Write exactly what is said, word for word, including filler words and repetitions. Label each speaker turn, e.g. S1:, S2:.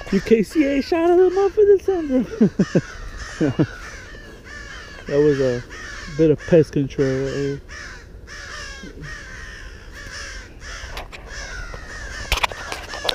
S1: U K C A shot of the month for December. That was a bit of pest control right here.